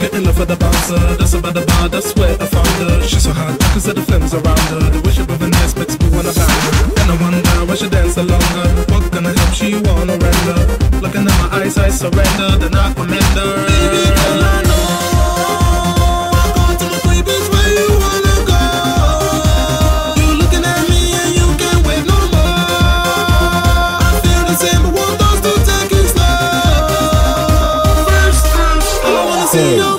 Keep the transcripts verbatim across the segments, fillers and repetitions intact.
getting love for the bouncer. That's about the bar, that's where I found her. She's so hot, I can see the flames around her. The wish of a Vanessa makes me wanna bound her. And I wonder why she dance longer. What gonna help she wanna render? Looking at my eyes, I surrender. Then I commend her. Baby girl, I know I go to the places where you wanna go. You looking at me and you can't wait no more. I feel the same, but want those to take it slow. First, first, I wanna see you.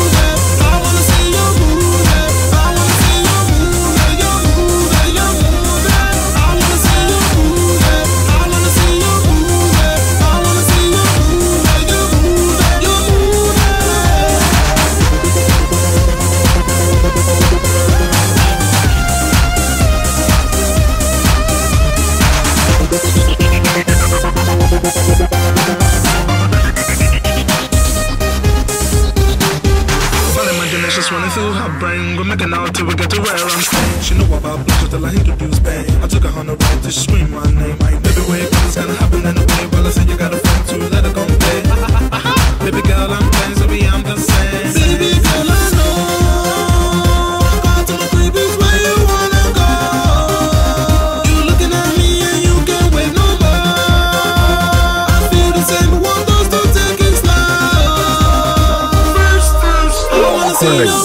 Just running through her brain. We're making out till we get to where I'm staying. She know about pleasure till I introduce pain. I took her on the road to scream my name. I ain't baby wait, but it's gonna happen anyway. Well, I said you got a friend to let her go play. Baby girl, I'm playing, so we I'm the same. Baby girl, I know I got to the places where you wanna go. You looking at me and you can't wait no more. I feel the same, but want those to take it slow. First, first, I wanna see you.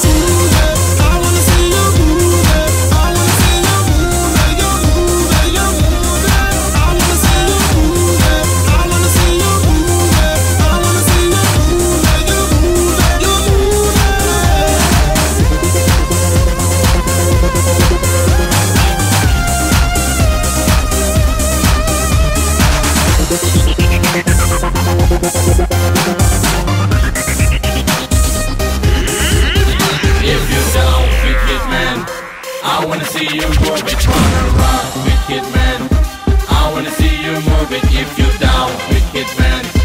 I wanna see you move it, wanna rock, wicked man. I wanna see you move it if you're down, wicked man.